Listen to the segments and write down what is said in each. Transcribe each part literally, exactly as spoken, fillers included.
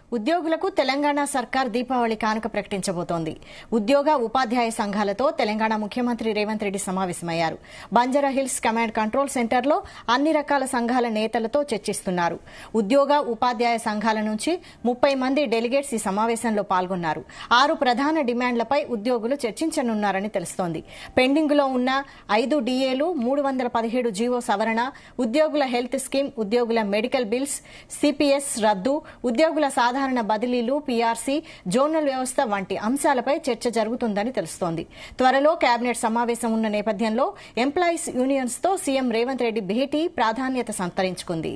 ఉద్యోగులకు తెలంగాణ సర్కార్ దీపావళి కానుక ప్రకటించబోతోంది. ఉద్యోగ ఉపాధ్యాయ సంఘాలతో తెలంగాణ ముఖ్యమంత్రి రేవంత్ రెడ్డి సమావేశమయ్యారు. బంజారాహిల్స్ కమాండ్ కంట్రోల్ సెంటర్లో అన్ని రకాల సంఘాల నేతలతో చర్చిస్తున్నారు. ఉద్యోగ ఉపాధ్యాయ సంఘాల నుంచి ముప్పై మంది డెలిగేట్స్ ఈ సమావేశంలో పాల్గొన్నారు. ఆరు ప్రధాన డిమాండ్లపై ఉద్యోగులు చర్చించనున్నారని తెలుస్తోంది. పెండింగ్లో ఉన్న ఐదు డీఏలు, మూడు వందల పదిహేడు జీవో సవరణ, ఉద్యోగుల హెల్త్ స్కీమ్, ఉద్యోగుల మెడికల్ బిల్స్, సిపిఎస్ రద్దు, ఉద్యోగుల సాధారణ బదిలీలు, పీఆర్సీ, జోనల్ వ్యవస్థ వంటి అంశాలపై చర్చ జరుగుతుందని తెలుస్తోంది. త్వరలో కేబినెట్ సమావేశం ఉన్న నేపథ్యంలో ఎంప్లాయీస్ యూనియన్స్ తో సీఎం రేవంత్ రెడ్డి భేటీ ప్రాధాన్యత సంతరించుకుంది.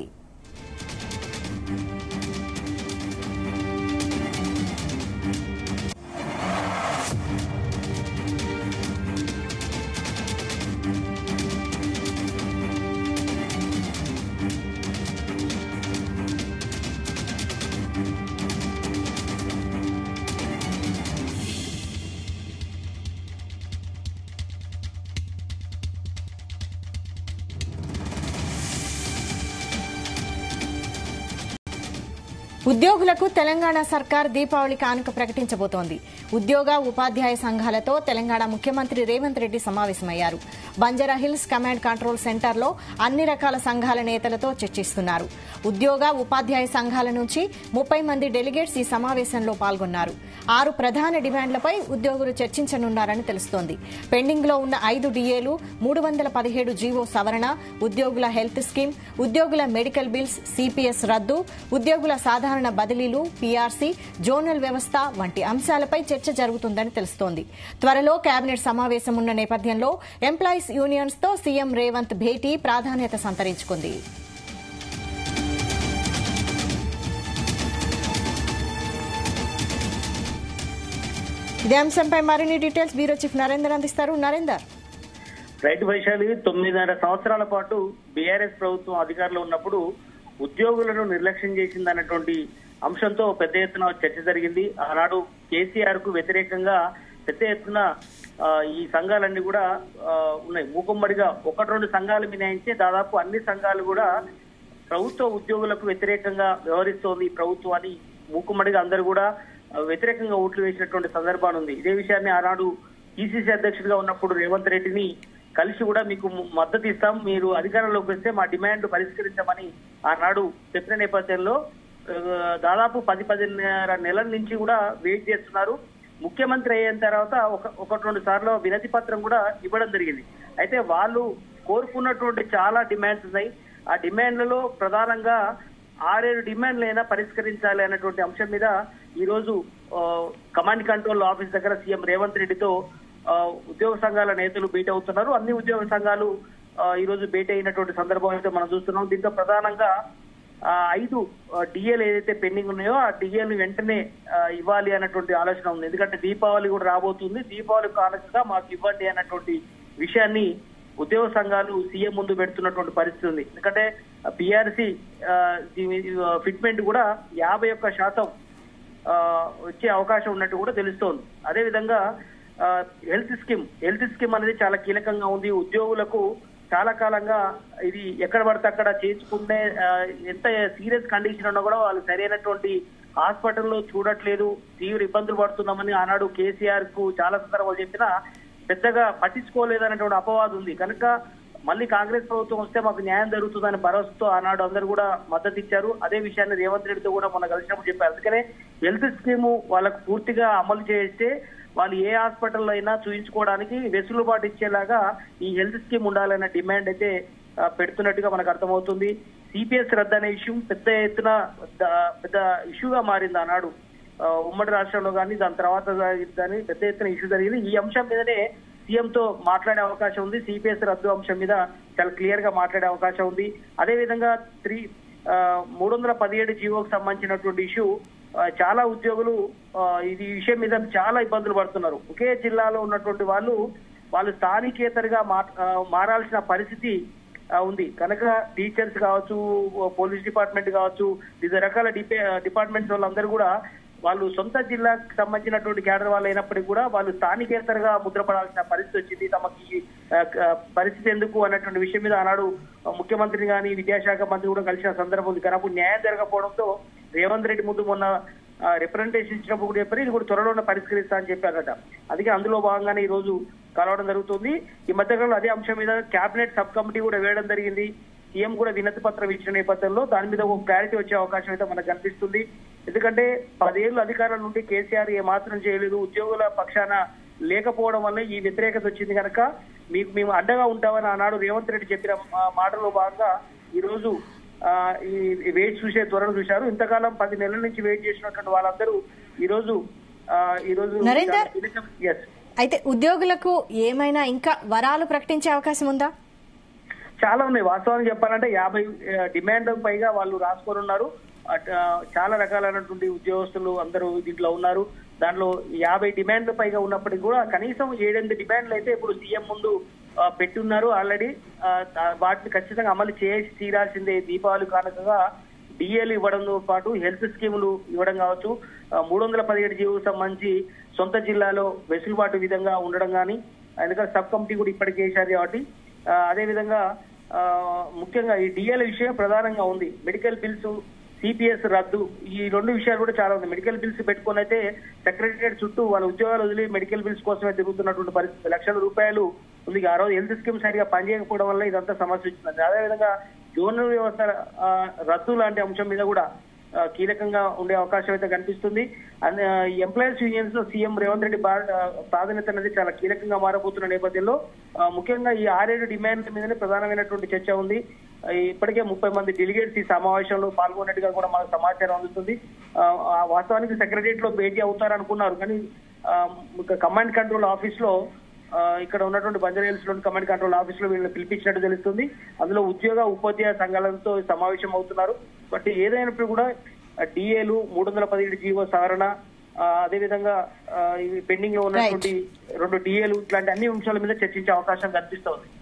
ఉద్యోగులకు తెలంగాణ సర్కార్ దీపావళి కానుక ప్రకటించబోతోంది. ఉద్యోగ ఉపాధ్యాయ సంఘాలతో తెలంగాణ ముఖ్యమంత్రి రేవంత్ రెడ్డి సమావేశమయ్యారు. బంజారాహిల్స్ కమాండ్ కంట్రోల్ సెంటర్లో అన్ని రకాల సంఘాల నేతలతో చర్చిస్తున్నారు. ఉద్యోగ ఉపాధ్యాయ సంఘాల నుంచి ముప్పై మంది డెలిగేట్స్ ఈ సమావేశంలో పాల్గొన్నారు. ఆరు ప్రధాన డిమాండ్లపై ఉద్యోగులు చర్చించనున్నారని తెలుస్తోంది. పెండింగ్లో ఉన్న ఐదు డీఏలు, మూడు వందల పదిహేడు జీవో సవరణ, ఉద్యోగుల హెల్త్ స్కీమ్, ఉద్యోగుల మెడికల్ బిల్స్, సిపిఎస్ రద్దు, ఉద్యోగుల సాధారణ బదిలీలు, పీఆర్సీ, జోనల్ వ్యవస్థ వంటి అంశాలపై చర్చ జరుగుతుందని తెలుస్తోంది. త్వరలో కేబినెట్ సమావేశం ఉన్న నేపథ్యంలో ఎంప్లాయీస్ యూనియన్స్ తో సీఎం రేవంత్ భేటీ ప్రాధాన్యత సంతరించుకుంది. ఇదే అంశంపై మరిన్ని డీటెయిల్స్ బ్యూరో చీఫ్ నరేందర్ అందిస్తారు. నరేందర్. రైతు వైశాలి తొమ్మిదిన్నర సంవత్సరాల పాటు బీఆర్ఎస్ ప్రభుత్వం అధికారంలో ఉన్నప్పుడు ఉద్యోగులను నిర్లక్ష్యం చేసిందన్నటువంటి అంశంతో పెద్ద ఎత్తున చర్చ జరిగింది. ఆనాడు కేసీఆర్ కు వ్యతిరేకంగా పెద్ద ఎత్తున ఈ సంఘాలన్నీ కూడా ఉన్నాయి. మూకుమ్మడిగా ఒకటి రెండు సంఘాలు మినహాయించే దాదాపు అన్ని సంఘాలు కూడా ప్రభుత్వ ఉద్యోగులకు వ్యతిరేకంగా వ్యవహరిస్తోంది ఈ ప్రభుత్వం అని మూకుమ్మడిగా అందరూ కూడా వ్యతిరేకంగా ఓట్లు వేసినటువంటి సందర్భాన్ని ఉంది. ఇదే విషయాన్ని ఆనాడు పిసిసి అధ్యక్షుడిగా ఉన్నప్పుడు రేవంత్ రెడ్డిని కలిసి కూడా మీకు మద్దతు ఇస్తాం, మీరు అధికారంలోకి వస్తే మా డిమాండ్ పరిష్కరించమని ఆనాడు చెప్పిన నేపథ్యంలో దాదాపు పది పదిన్నర నెలల నుంచి కూడా వెయిట్ చేస్తున్నారు. ముఖ్యమంత్రి అయిన తర్వాత ఒక ఒకటి రెండు సార్లు వినతి పత్రం కూడా ఇవ్వడం జరిగింది. అయితే వాళ్ళు కోరుకున్నటువంటి చాలా డిమాండ్స్ ఉన్నాయి. ఆ డిమాండ్లలో ప్రధానంగా ఆరేడు డిమాండ్లైనా పరిష్కరించాలి అన్నటువంటి అంశం మీద ఈ రోజు కమాండ్ కంట్రోల్ ఆఫీస్ దగ్గర సీఎం రేవంత్ రెడ్డితో ఉద్యోగ సంఘాల నేతలు భేటీ అవుతున్నారు. అన్ని ఉద్యోగ సంఘాలు ఈ రోజు భేటీ అయినటువంటి సందర్భం అయితే మనం చూస్తున్నాం. దీంతో ప్రధానంగా ఐదు డిఏలు ఏదైతే పెండింగ్ ఉన్నాయో ఆ డిఏలు వెంటనే ఇవ్వాలి అన్నటువంటి ఆలోచన ఉంది. ఎందుకంటే దీపావళి కూడా రాబోతుంది, దీపావళి కానుకగా మాకు ఇవ్వండి అన్నటువంటి విషయాన్ని ఉద్యోగ సంఘాలు సీఎం ముందు పెడుతున్నటువంటి పరిస్థితి ఉంది. ఎందుకంటే పిఆర్సీ ఫిట్మెంట్ కూడా యాభై ఒక్క శాతం వచ్చే అవకాశం ఉన్నట్టు కూడా తెలుస్తోంది. అదేవిధంగా హెల్త్ స్కీమ్ హెల్త్ స్కీమ్ అనేది చాలా కీలకంగా ఉంది. ఉద్యోగులకు చాలా కాలంగా ఇది ఎక్కడ పడితే అక్కడ చేయించుకుంటే ఎంత సీరియస్ కండిషన్ ఉన్నా కూడా వాళ్ళు సరైనటువంటి హాస్పిటల్లో చూడట్లేదు, తీవ్ర ఇబ్బందులు పడుతున్నామని ఆనాడు కేసీఆర్ కు చాలా సందర్భాలు చెప్పినా పెద్దగా పట్టించుకోలేదనేటువంటి అపవాదం ఉంది. కనుక మళ్ళీ కాంగ్రెస్ ప్రభుత్వం వస్తే మాకు న్యాయం జరుగుతుందని భరోసాతో ఆనాడు అందరూ కూడా మద్దతు ఇచ్చారు. అదే విషయాన్ని రేవంత్ రెడ్డితో కూడా మొన్న కలిసినప్పుడు చెప్పారు. అందుకనే హెల్త్ స్కీమ్ వాళ్ళకు పూర్తిగా అమలు చేస్తే వాళ్ళు ఏ హాస్పిటల్లో అయినా చూయించుకోవడానికి వెసులుబాటు ఇచ్చేలాగా ఈ హెల్త్ స్కీమ్ ఉండాలన్న డిమాండ్ అయితే పెడుతున్నట్టుగా మనకు అర్థమవుతుంది. సిపిఎస్ రద్దు అనే ఇష్యూ పెద్ద ఎత్తున పెద్ద ఇష్యూగా మారింది ఆనాడు ఉమ్మడి రాష్ట్రంలో కానీ, దాని తర్వాత కానీ పెద్ద ఎత్తున ఇష్యూ జరిగింది. ఈ అంశం మీదనే సీఎంతో మాట్లాడే అవకాశం ఉంది. సిపిఎస్ రద్దు అంశం మీద చాలా క్లియర్ గా మాట్లాడే అవకాశం ఉంది. అదేవిధంగా త్రీ మూడు వందల పదిహేడు జీవోకి సంబంధించినటువంటి ఇష్యూ చాలా ఉద్యోగులు ఇది విషయం మీద చాలా ఇబ్బందులు పడుతున్నారు. ఒకే జిల్లాలో ఉన్నటువంటి వాళ్ళు వాళ్ళు స్థానికేతరుగా మారాల్సిన పరిస్థితి ఉంది. కనుక టీచర్స్ కావచ్చు, పోలీస్ డిపార్ట్మెంట్ కావచ్చు, వివిధ రకాల డిపార్ట్మెంట్స్ వాళ్ళందరూ కూడా వాళ్ళు సొంత జిల్లాకు సంబంధించినటువంటి క్యాడర్ వాళ్ళు అయినప్పటికీ కూడా వాళ్ళు స్థానికేతరుగా ముద్రపడాల్సిన పరిస్థితి వచ్చింది. తమకి పరిస్థితి ఎందుకు అన్నటువంటి విషయం మీద ఆనాడు ముఖ్యమంత్రిని కానీ విద్యాశాఖ మంత్రి కూడా కలిసిన సందర్భం ఉంది. కానీ అప్పుడు న్యాయం జరగకపోవడంతో రేవంత్ రెడ్డి ముందు మొన్న రిప్రజెంటేషన్ ఇచ్చినప్పుడు కూడా చెప్పారు, ఇది కూడా త్వరలోనే పరిష్కరిస్తా అని చెప్పారట. అందుకే అందులో భాగంగానే ఈ రోజు కలవడం జరుగుతుంది. ఈ మధ్యకాలంలో అదే అంశం మీద కేబినెట్ సబ్ కమిటీ కూడా వేయడం జరిగింది. సీఎం కూడా వినతి పత్రం ఇచ్చిన నేపథ్యంలో దాని మీద ఒక క్లారిటీ వచ్చే అవకాశం అయితే మనకు కనిపిస్తుంది. ఎందుకంటే పదేళ్లు అధికారుల నుండి కేసీఆర్ ఏ మాత్రం చేయలేదు, ఉద్యోగుల పక్షాన లేకపోవడం వల్ల ఈ వ్యతిరేకత వచ్చింది కనుక మీకు మేము అడ్డగా ఉంటామని ఆనాడు రేవంత్ రెడ్డి చెప్పిన మాటలో భాగంగా ఈ రోజు ఈ వెయిట్ చూసే త్వరను చూశారు. ఇంతకాలం పది నెలల నుంచి వెయిట్ చేసినటువంటి వాళ్ళందరూ ఈ రోజు ఈ రోజు నరేందర్, అయితే ఉద్యోగులకు ఏమైనా ఇంకా వరాలు ప్రకటించే అవకాశం ఉందా? చాలా ఉన్నాయి. వాస్తవానికి చెప్పాలంటే యాభై డిమాండ్ పైగా వాళ్ళు రాసుకొని ఉన్నారు. చాలా రకాలైనటువంటి ఉద్యోగస్తులు అందరూ దీంట్లో ఉన్నారు. దాంట్లో యాభై డిమాండ్లు పైగా ఉన్నప్పటికీ కూడా కనీసం ఏడెనిమిది డిమాండ్లు అయితే ఇప్పుడు సీఎం ముందు పెట్టున్నారు ఆల్రెడీ. వాటిని ఖచ్చితంగా అమలు చేసి తీరాల్సిందే. దీపావళి కానుకగా డిఏలు ఇవ్వడంతో పాటు హెల్త్ స్కీములు ఇవ్వడం కావచ్చు, మూడు వందల పదిహేడు జీవోకు సంబంధించి సొంత జిల్లాలో వెసులుబాటు విధంగా ఉండడం కానీ, ఎందుకంటే సబ్ కమిటీ కూడా ఇప్పటికే చేశారు కాబట్టి. అదేవిధంగా ముఖ్యంగా ఈ డిఏల విషయం ప్రధానంగా ఉంది. మెడికల్ బిల్స్, సిపిఎస్ రద్దు, ఈ రెండు విషయాలు కూడా చాలా ఉంది. మెడికల్ బిల్స్ పెట్టుకుని అయితే సెక్రటరియట్ చుట్టూ వాళ్ళ ఉద్యోగాలు వదిలి మెడికల్ బిల్స్ కోసమే తిరుగుతున్నటువంటి పరిస్థితి. లక్షల రూపాయలు ఉంది. ఆ రోజు హెల్త్ స్కీమ్ సరిగా పనిచేయకపోవడం వల్ల ఇదంతా సమస్య వచ్చింది. అదేవిధంగా జోనల్ వ్యవస్థ రద్దు లాంటి అంశం మీద కూడా కీలకంగా ఉండే అవకాశం అయితే కనిపిస్తుంది. ఎంప్లాయీస్ యూనియన్స్ లో సీఎం రేవంత్ రెడ్డి ప్రాధాన్యత అనేది చాలా కీలకంగా మారబోతున్న నేపథ్యంలో ముఖ్యంగా ఈ ఆరేడు డిమాండ్ల మీదనే ప్రధానమైనటువంటి చర్చ ఉంది. ఇప్పటికే ముప్పై మంది డెలిగేట్స్ ఈ సమావేశంలో పాల్గొన్నట్టుగా కూడా మనకు సమాచారం అందుతుంది. వాస్తవానికి సెక్రటరియట్ లో భేటీ అవుతారనుకున్నారు కానీ కమాండ్ కంట్రోల్ ఆఫీస్ లో ఇక్కడ ఉన్నటువంటి బంజారాహిల్స్ లోని కమాండ్ కంట్రోల్ ఆఫీస్ లో వీళ్ళని పిలిపించినట్టు తెలుస్తుంది. అందులో ఉద్యోగ ఉపాధ్యాయ సంఘాలతో సమావేశం అవుతున్నారు. బట్ ఏదైనప్పుడు కూడా డిఏలు, మూడు వందల పదిహేడు జీవో సవరణ, అదేవిధంగా పెండింగ్ లో ఉన్నటువంటి రెండు డిఏలు, ఇట్లాంటి అన్ని అంశాల మీద చర్చించే అవకాశం కనిపిస్తోంది.